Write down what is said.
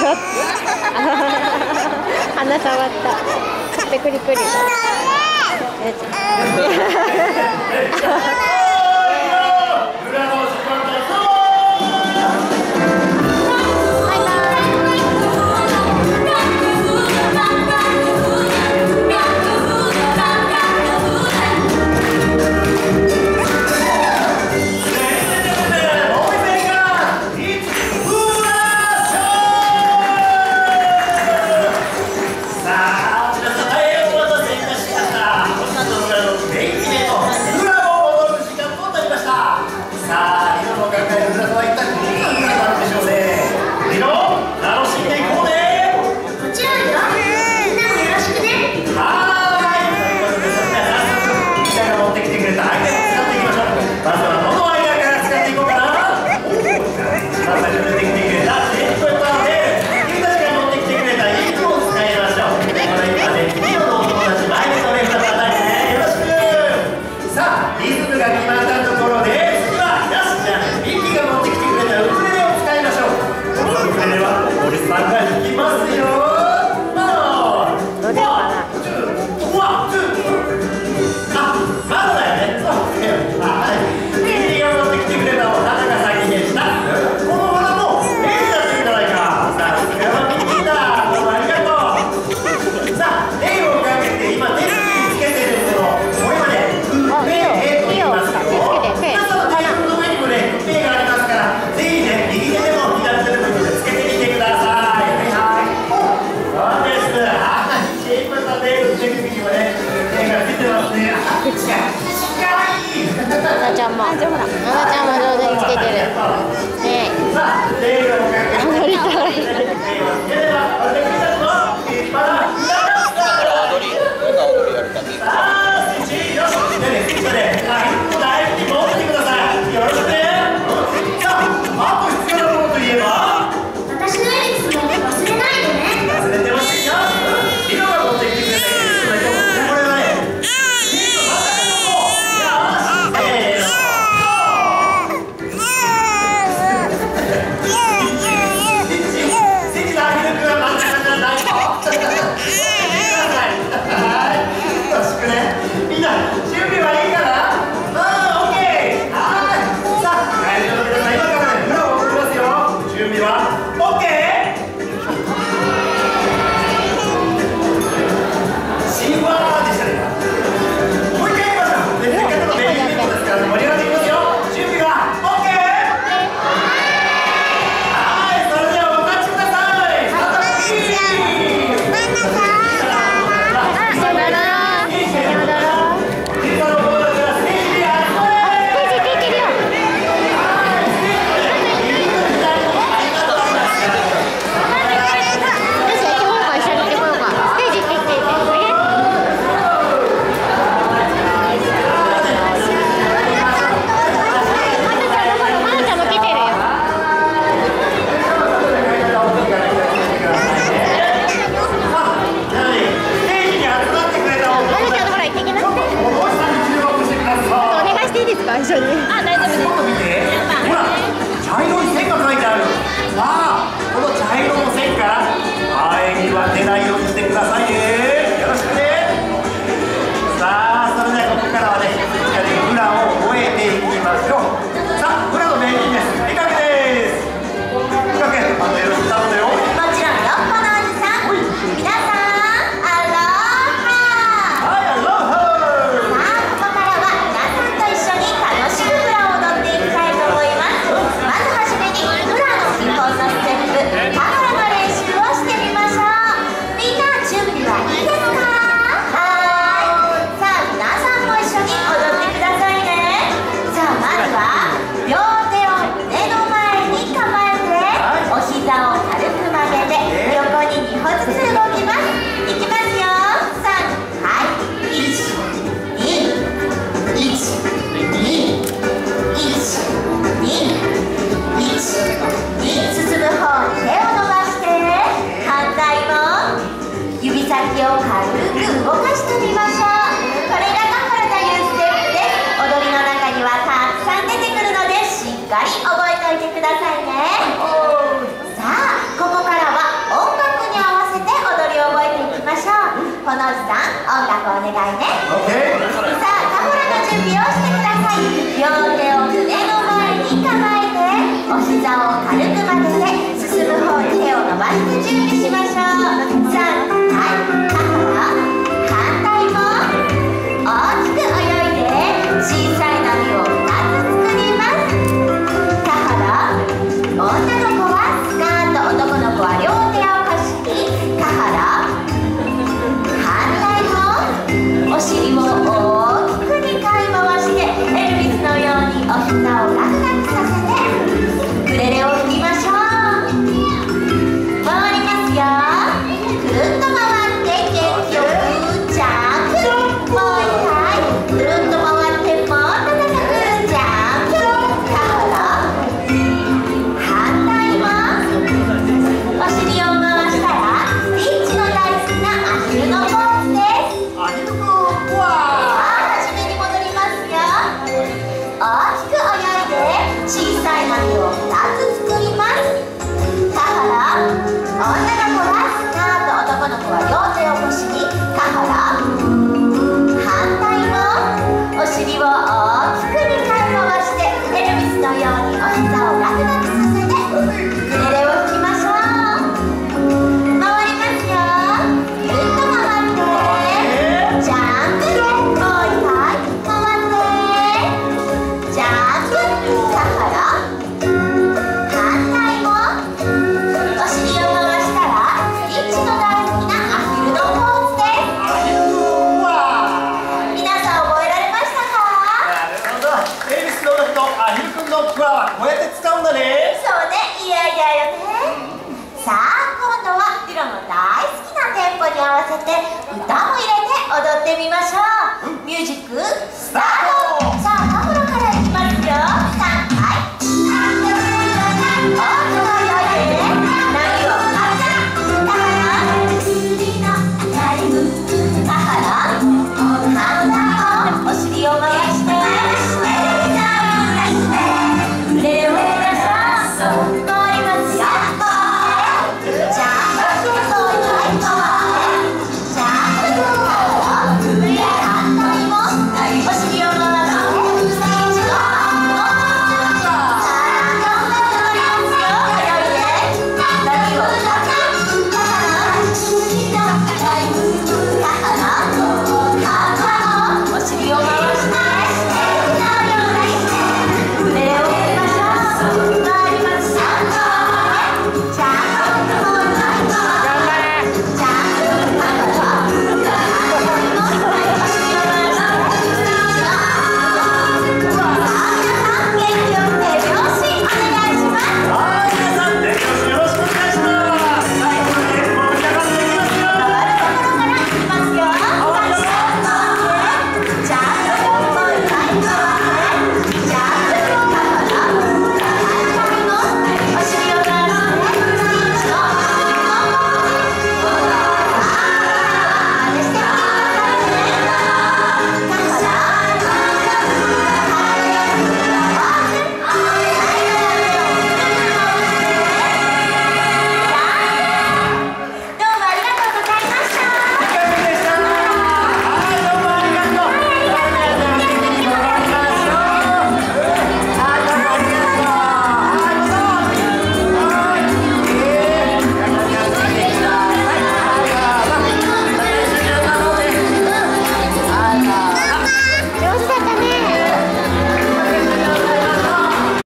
鼻触った。ペクリクリ。 楽お願いね。 OK。 さあ、タホラの準備をしてください。両手を胸の前に構えて、お膝を軽く曲げて、進む方に手を伸ばして準備しましょう。3、はい、だから反対も大きく泳いで、小さい波を2つ作ります。だから女の子はスカート、男の子は両手を腰に、だから反対もお尻を大きく2回回して、エルビスのようにお膝をガクガクさせてウクレレを吹きましょう。回りますよ。くるっと回って結局ジャンプ。もう1回くるっと回ってもっと高くジャンプ。だから反対もお尻を回したらスティッチの大好きなアヒルのポーズです。 アヒルくんわ初めに戻りますよ。大きく泳いで小さい波を2つ作ります。だから女の子はスカート、男の子は両手を腰に。だから反対もお尻を大きく2回回して、エルビスのようにお膝をガクガクさせてウクレレを吹きましょう。回りますよ。ぐるっと回ってジャンプ。もう1回回ってジャンプ。だから反対もお尻を回したらスティッチの大好きなアヒルのポーズです。 アヒルくんわ皆さん覚えられましたか？ なるほど。エルビスの音とアヒルくんのクワはこうやって使うんだね。 そうね、いやいやよね。さあ、今度はリロの大好きなテンポに合わせて歌も入れて踊ってみましょう。ミュージック